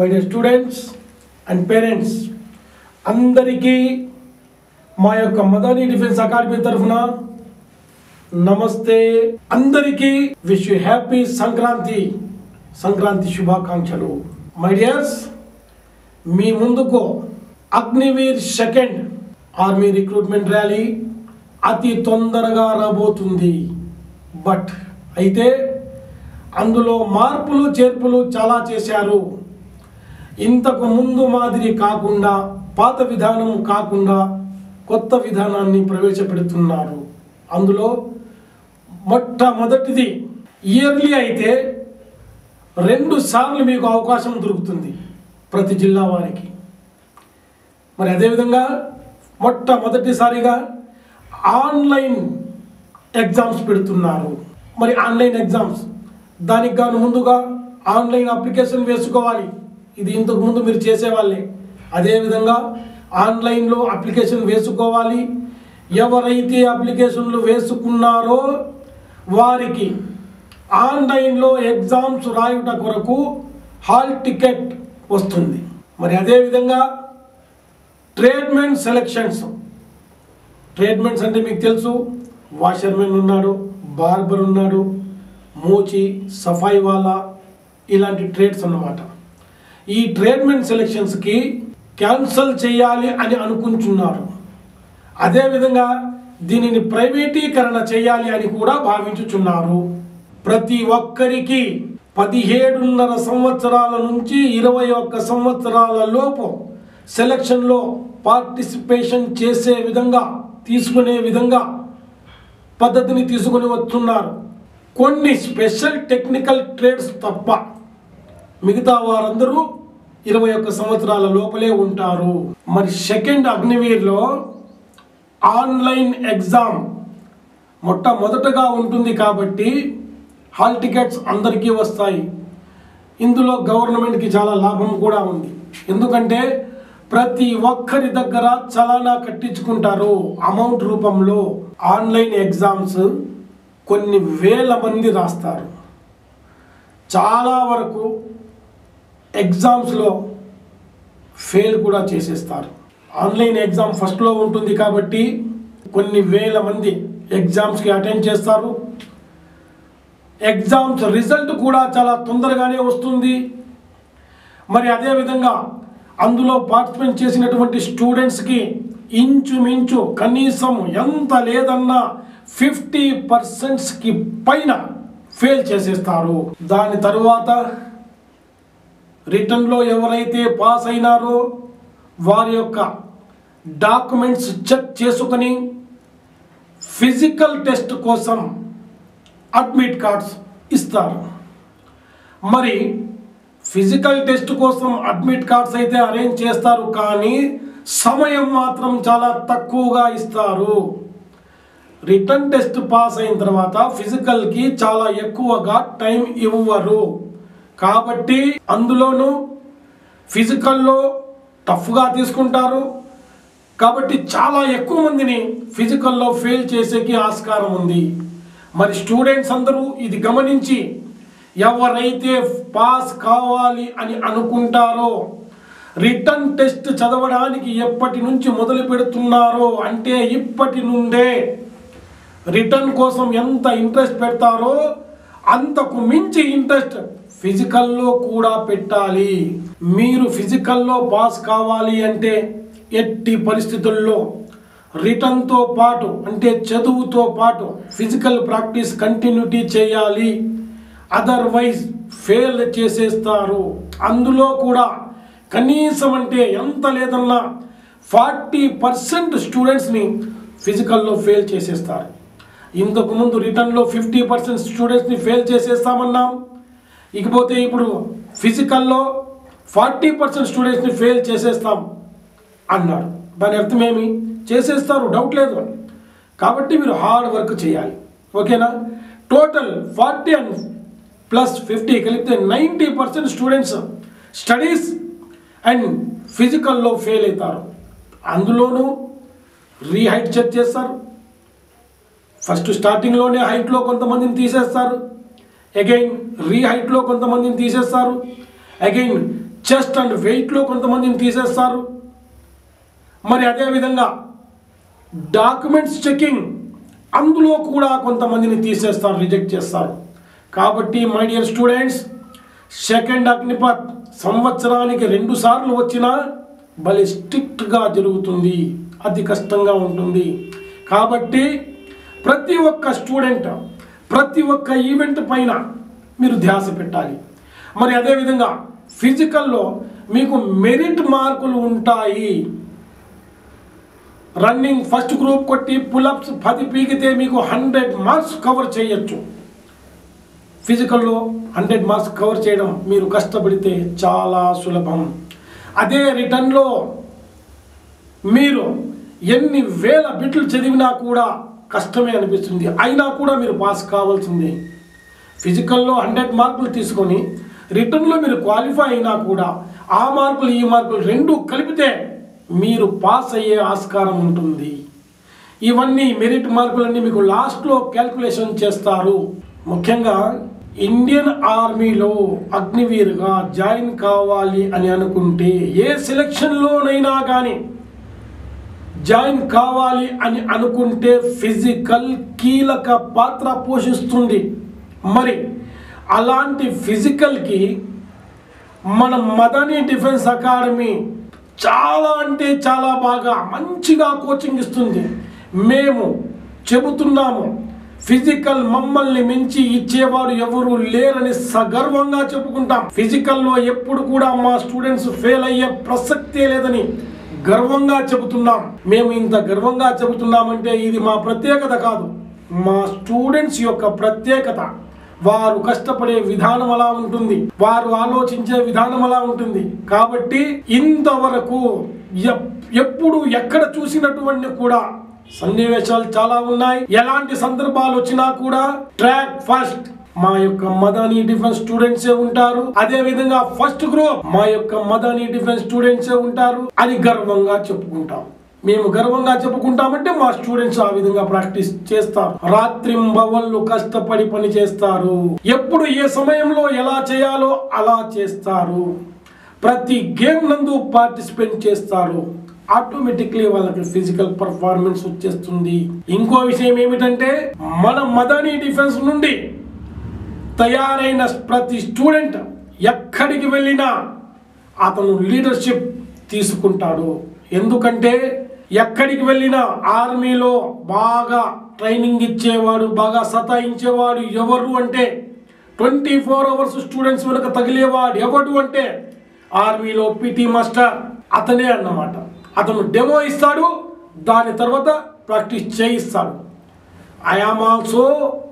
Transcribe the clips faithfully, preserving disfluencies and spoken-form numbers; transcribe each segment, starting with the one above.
My dear students and parents అందరికీ మా యొక్క మదనీ డిఫెన్స్ అకాడమీ తరఫున నమస్తే. అందరికీ wish you happy Sankranti Sankranti శుభాకాంక్షలు. మై డియర్స్, మీ ముందుకు Agniveer second army recruitment rally అతి తొందరగా రాబోతుంది. బట్ అయితే అందులో మార్పులు చేర్పులు చాలా చేశారు. ఇంతకు ముందు మాదిరి కాకుండా, పాత విధానం కాకుండా కొత్త విధానాన్ని ప్రవేశపెడుతున్నారు. అందులో మొట్టమొదటిది ఇయర్లీ అయితే రెండు సార్లు మీకు అవకాశం దొరుకుతుంది ప్రతి జిల్లా వారికి. మరి అదేవిధంగా మొట్టమొదటిసారిగా ఆన్లైన్ ఎగ్జామ్స్ పెడుతున్నారు. మరి ఆన్లైన్ ఎగ్జామ్స్ దానికి గాను ముందుగా ఆన్లైన్ అప్లికేషన్ వేసుకోవాలి. ఇది ఇంతకు ముందు మీరు చేసేవాళ్ళే. అదేవిధంగా ఆన్లైన్లో అప్లికేషన్ వేసుకోవాలి. ఎవరైతే అప్లికేషన్లు వేసుకున్నారో వారికి ఆన్లైన్లో ఎగ్జామ్స్ రాయుట కొరకు హాల్ టికెట్ వస్తుంది. మరి అదేవిధంగా ట్రేడ్మెన్ సెలెక్షన్స్. ట్రేడ్మెన్స్ అంటే మీకు తెలుసు, వాషర్మెన్ ఉన్నాడు, బార్బర్ ఉన్నాడు, మూచి, సఫాయి వాలా, ఇలాంటి ట్రేడ్స్ అన్నమాట. ఈ ట్రేడ్మెన్ సెలెక్షన్స్కి క్యాన్సల్ చేయాలి అని అనుకుంటున్నారు. అదేవిధంగా దీనిని ప్రైవేటీకరణ చేయాలి అని కూడా భావించుచున్నారు. ప్రతి ఒక్కరికి పదిహేడున్నర సంవత్సరాల నుంచి ఇరవై ఒక్క సంవత్సరాల లోపు సెలక్షన్లో పార్టిసిపేషన్ చేసే విధంగా, తీసుకునే విధంగా పద్ధతిని తీసుకుని వస్తున్నారు. కొన్ని స్పెషల్ టెక్నికల్ ట్రేడ్స్ తప్ప మిగతా వారందరూ ఇరవై ఒక్క సంవత్సరాల లోపలే ఉంటారు. మరి సెకండ్ అగ్నివీర్లో ఆన్లైన్ ఎగ్జామ్ మొట్టమొదటగా ఉంటుంది కాబట్టి హాల్ టికెట్స్ అందరికీ వస్తాయి. ఇందులో గవర్నమెంట్కి చాలా లాభం కూడా ఉంది. ఎందుకంటే ప్రతి ఒక్కరి దగ్గర చలానా కట్టించుకుంటారు అమౌంట్ రూపంలో. ఆన్లైన్ ఎగ్జామ్స్ కొన్ని వేల మంది రాస్తారు. చాలా వరకు ఎగ్జామ్స్లో ఫెయిల్ కూడా చేసేస్తారు. ఆన్లైన్ ఎగ్జామ్ ఫస్ట్లో ఉంటుంది కాబట్టి కొన్ని వేల మంది ఎగ్జామ్స్కి అటెండ్ చేస్తారు. ఎగ్జామ్స్ రిజల్ట్ కూడా చాలా తొందరగానే వస్తుంది. మరి అదేవిధంగా అందులో పార్టిసిపేట్ చేసినటువంటి స్టూడెంట్స్కి ఇంచుమించు కనీసం ఎంత లేదన్నా ఫిఫ్టీ పర్సెంట్స్కి పైన ఫెయిల్ చేసేస్తారు. దాని తరువాత రిటర్న్లో ఎవరైతే పాస్ అయినారో వారి యొక్క డాక్యుమెంట్స్ చెక్ చేసుకొని ఫిజికల్ టెస్ట్ కోసం అడ్మిట్ కార్డ్స్ ఇస్తారు. మరి ఫిజికల్ టెస్ట్ కోసం అడ్మిట్ కార్డ్స్ అయితే అరేంజ్ చేస్తారు, కానీ సమయం మాత్రం చాలా తక్కువగా ఇస్తారు. రిటర్న్ టెస్ట్ పాస్ అయిన తర్వాత ఫిజికల్కి చాలా ఎక్కువగా టైం ఇవ్వరు. కాబట్టి అందులోనూ ఫిజికల్లో టఫ్గా తీసుకుంటారు. కాబట్టి చాలా ఎక్కువ మందిని ఫిజికల్లో ఫెయిల్ చేసేకి ఆస్కారం ఉంది. మరి స్టూడెంట్స్ అందరూ ఇది గమనించి ఎవరైతే పాస్ కావాలి అని అనుకుంటారో రిటర్న్ టెస్ట్ చదవడానికి ఎప్పటి నుంచి మొదలు పెడుతున్నారో అంటే ఇప్పటి నుండే రిటర్న్ కోసం ఎంత ఇంట్రెస్ట్ పెడతారో అంతకు మించి ఇంట్రెస్ట్ ఫిజికల్లో కూడా పెట్టాలి. మీరు ఫిజికల్లో పాస్ కావాలి అంటే ఎట్టి పరిస్థితుల్లో రిటర్న్తో పాటు అంటే చదువుతో పాటు ఫిజికల్ ప్రాక్టీస్ కంటిన్యూటీ చేయాలి. అదర్వైజ్ ఫెయిల్ చేసేస్తారు. అందులో కూడా కనీసం అంటే ఎంత లేదన్నా ఫార్టీ పర్సెంట్ స్టూడెంట్స్ని ఫిజికల్లో ఫెయిల్ చేసేస్తారు. ఇంతకు ముందు రిటర్న్లో ఫిఫ్టీ పర్సెంట్ స్టూడెంట్స్ని ఫెయిల్ చేసేస్తామన్నాం. ఇకపోతే ఇప్పుడు ఫిజికల్లో ఫార్టీ పర్సెంట్ స్టూడెంట్స్ని ఫెయిల్ చేసేస్తాం అన్నారు. దాని అర్థం ఏమి? చేసేస్తారు, డౌట్ లేదు. కాబట్టి మీరు హార్డ్ వర్క్ చేయాలి. ఓకేనా? Total forty and plus fifty కలిపితే ninety percent students studies and ఫిజికల్లో ఫెయిల్ అవుతారు. అందులోనూ రీహైట్ చెక్ చేస్తారు. ఫస్ట్ స్టార్టింగ్లోనే హైట్లో కొంతమందిని తీసేస్తారు, అగైన్ రీహైట్లో కొంతమందిని తీసేస్తారు, అగైన్ చెస్ట్ అండ్ వెయిట్లో కొంతమందిని తీసేస్తారు. మరి అదేవిధంగా డాక్యుమెంట్స్ చెకింగ్, అందులో కూడా కొంతమందిని తీసేస్తారు, రిజెక్ట్ చేస్తారు. కాబట్టి my dear students, second Agnipath సంవత్సరానికి రెండు సార్లు వచ్చినా భలే స్ట్రిక్ట్గా జరుగుతుంది, అతి కష్టంగా ఉంటుంది. కాబట్టి ప్రతి ఒక్క స్టూడెంట్ ప్రతి ఒక్క ఈవెంట్ పైన మీరు ధ్యాస పెట్టాలి. మరి అదేవిధంగా ఫిజికల్లో మీకు మెరిట్ మార్కులు ఉంటాయి. రన్నింగ్ ఫస్ట్ గ్రూప్ కొట్టి పులప్స్ పది పీకితే మీకు హండ్రెడ్ మార్క్స్ కవర్ చేయొచ్చు. ఫిజికల్లో హండ్రెడ్ మార్క్స్ కవర్ చేయడం మీరు కష్టపడితే చాలా సులభం. అదే రిటర్న్లో మీరు ఎన్ని వేల బిట్లు చదివినా కూడా కష్టమే అనిపిస్తుంది, అయినా కూడా మీరు పాస్ కావాల్సిందే. ఫిజికల్లో హండ్రెడ్ మార్కులు తీసుకొని రిటర్న్లో మీరు క్వాలిఫై అయినా కూడా ఆ మార్కులు ఈ మార్కులు రెండు కలిపితే మీరు పాస్ అయ్యే ఆస్కారం ఉంటుంది. ఇవన్నీ మెరిట్ మార్కులన్నీ మీకు లాస్ట్లో క్యాల్కులేషన్ చేస్తారు. ముఖ్యంగా ఇండియన్ ఆర్మీలో అగ్నివీరుగా జాయిన్ కావాలి అని అనుకుంటే, ఏ సెలక్షన్లోనైనా కానీ జాయిన్ కావాలి అని అనుకుంటే ఫిజికల్ కీలక పాత్ర పోషిస్తుంది. మరి అలాంటి ఫిజికల్కి మన మదనీ డిఫెన్స్ అకాడమీ చాలా అంటే చాలా బాగా మంచిగా కోచింగ్ ఇస్తుంది. మేము చెబుతున్నాము, ఫిజికల్ మమ్మల్ని మించి ఇచ్చేవాడు ఎవరు లేరని సగర్వంగా చెప్పుకుంటాం. ఫిజికల్లో ఎప్పుడు కూడా మా స్టూడెంట్స్ ఫెయిల్ అయ్యే ప్రసక్తే లేదని గర్వంగా చెబుతున్నాం. మేము ఇంత గర్వంగా చెబుతున్నామంటే ఇది మా ప్రత్యేకత కాదు, మా స్టూడెంట్స్ యొక్క ప్రత్యేకత. వారు కష్టపడే విధానం అలా ఉంటుంది, వారు ఆలోచించే విధానం అలా ఉంటుంది. కాబట్టి ఇంతవరకు ఎప్పుడు ఎక్కడ చూసినటువంటి కూడా సన్నివేశాలు చాలా ఉన్నాయి. ఎలాంటి సందర్భాలు వచ్చినా కూడా ట్రాక్ ఫస్ట్ మా యొక్క మదనీ డిఫెన్స్ స్టూడెంట్సే ఉంటారు, అదే విధంగా ఫస్ట్ గ్రూప్ మా యొక్క మదనీ డిఫెన్స్ స్టూడెంట్సే ఉంటారు అని గర్వంగా చెప్పుకుంటాం. మేము గర్వంగా చెప్పుకుంటామంటే మా స్టూడెంట్స్ ఆ విధంగా ప్రాక్టీస్ చేస్తారు, రాత్రింబవళ్ళు కష్టపడి పని చేస్తారు, ఎప్పుడు ఏ సమయంలో ఎలా చేయాలో అలా చేస్తారు, ప్రతి గేమ్ నందు పార్టిసిపేట్ చేస్తారు. ఆటోమేటిక్లీ వాళ్ళకి ఫిజికల్ పర్ఫార్మెన్స్ వచ్చేస్తుంది. ఇంకో విషయం ఏమిటంటే, మన మదనీ డిఫెన్స్ నుండి తయారైన ప్రతి స్టూడెంట్ ఎక్కడికి వెళ్ళినా అతను లీడర్షిప్ తీసుకుంటాడు. ఎందుకంటే ఎక్కడికి వెళ్ళినా ఆర్మీలో బాగా ట్రైనింగ్ ఇచ్చేవాడు, బాగా సతాయించేవాడు ఎవరు అంటే, ట్వంటీ ఫోర్ అవర్స్ స్టూడెంట్స్ వెనుక తగిలేవాడు ఎవడు అంటే ఆర్మీలో పీటీ మాస్టర్ అతనే అన్నమాట. అతను డెమో ఇస్తాడు, దాని తర్వాత ప్రాక్టీస్ చేయిస్తాడు. I am also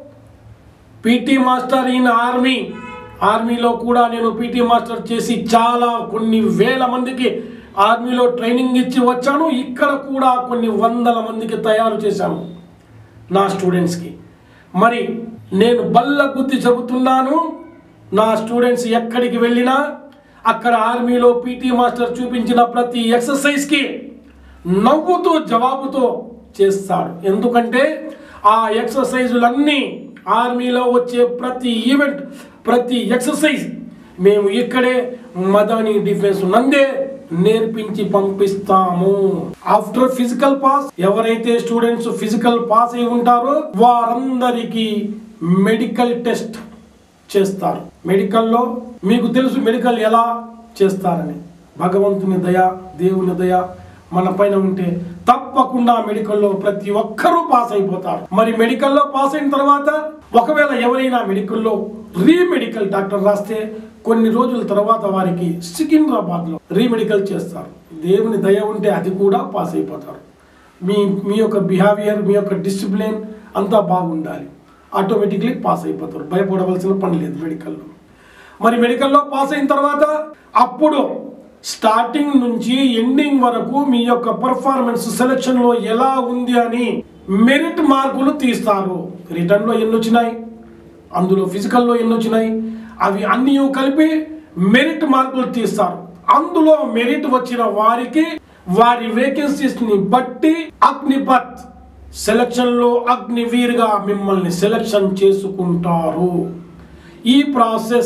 PT master in army. ఆర్మీలో కూడా నేను పీటీ మాస్టర్ చేసి చాలా కొన్ని వేల మందికి ఆర్మీలో ట్రైనింగ్ ఇచ్చి వచ్చాను. ఇక్కడ కూడా కొన్ని వందల మందికి తయారు చేశాను నా స్టూడెంట్స్కి. మరి నేను బల్ల గుద్ది చెబుతున్నాను, నా స్టూడెంట్స్ ఎక్కడికి వెళ్ళినా అక్కడ ఆర్మీలో పీటీ మాస్టర్ చూపించిన ప్రతి ఎక్సర్సైజ్కి నవ్వుతూ జవాబుతో చేస్తాడు. ఎందుకంటే ఆ ఎక్సర్సైజులన్నీ ఆర్మీలో వచ్చే ప్రతి ఈవెంట్, ప్రతి ఎక్సర్సైజ్ మేము ఇక్కడే మదనీ డిఫెన్స్ నందే నేర్పించి పంపిస్తాము. ఆఫ్టర్ ఫిజికల్ పాస్ ఎవరైతే స్టూడెంట్స్ ఫిజికల్ పాస్ అయి ఉంటారో వారందరికీ మెడికల్ టెస్ట్ చేస్తారు. మెడికల్లో మీకు తెలుసు మెడికల్ ఎలా చేస్తారని. భగవంతుని దయ, దేవుని దయ మన పైన ఉంటే తప్పకుండా మెడికల్లో ప్రతి ఒక్కరూ పాస్ అయిపోతారు. మరి మెడికల్లో పాస్ అయిన తర్వాత ఒకవేళ ఎవరైనా మెడికల్లో రీమెడికల్ డాక్టర్ రాస్తే కొన్ని రోజుల తర్వాత వారికి సికింద్రాబాద్లో రీమెడికల్ చేస్తారు. దేవుని దయ ఉంటే అది కూడా పాస్ అయిపోతారు. మీ మీ యొక్క బిహేవియర్, మీ యొక్క డిసిప్లిన్ అంతా బాగుండాలి, ఆటోమేటిక్లీ పాస్ అయిపోతారు. భయపడవలసిన పని లేదు మెడికల్లో. మరి మెడికల్లో పాస్ అయిన తర్వాత అప్పుడు స్టార్టింగ్ నుంచి ఎండింగ్ వరకు మీ యొక్క పర్ఫార్మెన్స్ సెలక్షన్లో ఎలా ఉంది అని మెరిట్ మార్కులు తీస్తారు. రిటర్న్లో ఎన్ని వచ్చినాయి, అందులో ఫిజికల్లో ఎన్ని వచ్చినాయి, అవి అన్నీ కలిపి మెరిట్ మార్కులు తీస్తారు. అందులో మెరిట్ వచ్చిన వారికి వారి వేకెన్సీస్ని బట్టి అగ్నిపత్ సెలక్షన్లో అగ్నివీర్గా మిమ్మల్ని సెలక్షన్ చేసుకుంటారు. ఈ ప్రాసెస్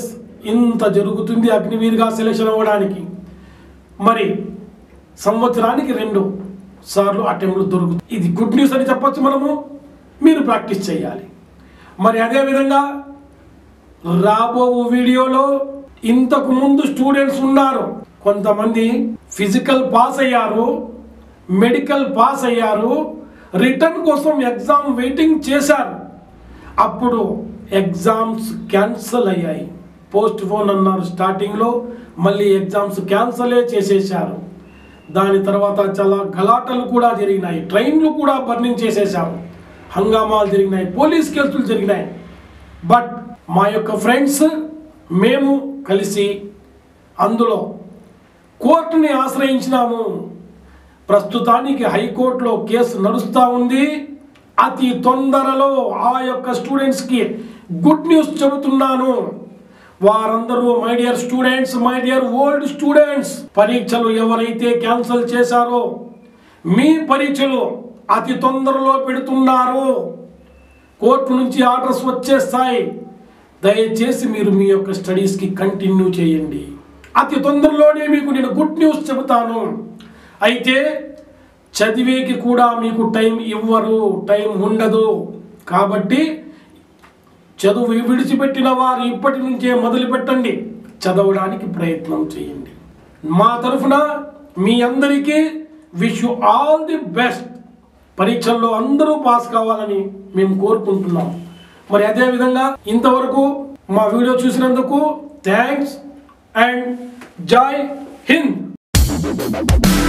ఇంత జరుగుతుంది అగ్నివీర్గా సెలెక్షన్ అవ్వడానికి. మరి సంవత్సరానికి రెండు సార్లు అటెంప్ట్లు దొరుకుతుంది. ఇది గుడ్ న్యూస్ అని చెప్పొచ్చు మనము. మీరు ప్రాక్టీస్ చేయాలి. మరి అదేవిధంగా రాబో వీడియోలో ఇంతకు ముందు స్టూడెంట్స్ ఉన్నారు, కొంతమంది ఫిజికల్ పాస్ అయ్యారు, మెడికల్ పాస్ అయ్యారు, రిటర్న్ కోసం ఎగ్జామ్ వెయిటింగ్ చేశారు. అప్పుడు ఎగ్జామ్స్ క్యాన్సిల్ అయ్యాయి, పోస్ట్ పోన్ అన్నారు స్టార్టింగ్లో, మళ్ళీ ఎగ్జామ్స్ క్యాన్సలే చేసేసారు. దాని తర్వాత చాలా గలాటలు కూడా జరిగినాయి, ట్రైన్లు కూడా బర్నింగ్ చేసేసారు, హంగామాలు జరిగినాయి, పోలీస్ కేసులు జరిగినాయి. బట్ మా యొక్క ఫ్రెండ్స్ మేము కలిసి అందులో కోర్టుని ఆశ్రయించినాము. ప్రస్తుతానికి హైకోర్టులో కేసు నడుస్తూ ఉంది. అతి తొందరలో ఆ యొక్క స్టూడెంట్స్కి గుడ్ న్యూస్ చెబుతున్నాను. వారందరూ my dear students, my dear old students, పరీక్షలు ఎవరైతే క్యాన్సిల్ చేశారో మీ పరీక్షలు అతి తొందరలో పెడుతున్నారు. కోర్టు నుంచి ఆర్డర్స్ వచ్చేస్తాయి. దయచేసి మీరు మీ యొక్క స్టడీస్కి కంటిన్యూ చేయండి. అతి తొందరలోనే మీకు నేను గుడ్ న్యూస్ చెబుతాను. అయితే చదివేకి కూడా మీకు టైం ఇవ్వరు, టైం ఉండదు. కాబట్టి చదువు విడిచిపెట్టిన వారు ఇప్పటి నుంచే మొదలు పెట్టండి, చదవడానికి ప్రయత్నం చేయండి. మా తరఫున మీ అందరికీ wish you all the best. పరీక్షల్లో అందరూ పాస్ కావాలని మేము కోరుకుంటున్నాం. మరి అదేవిధంగా ఇంతవరకు మా వీడియో చూసినందుకు థ్యాంక్స్ అండ్ జై హింద్.